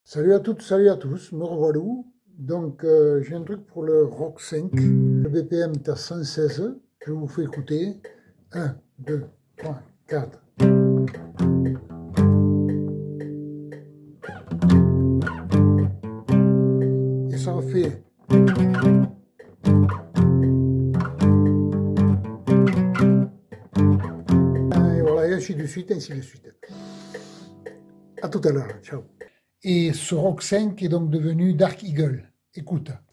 Salut à toutes, salut à tous, me revoilà. Donc j'ai un truc pour le Rock 5. Le BPM est à 116. Je vous fais écouter. 1, 2, 3, 4. Et ça refait. Et voilà, et ainsi de suite, ainsi de suite. À tout à l'heure, ciao. Et ce Rock 5 est donc devenu Dark Eagle. Écoute.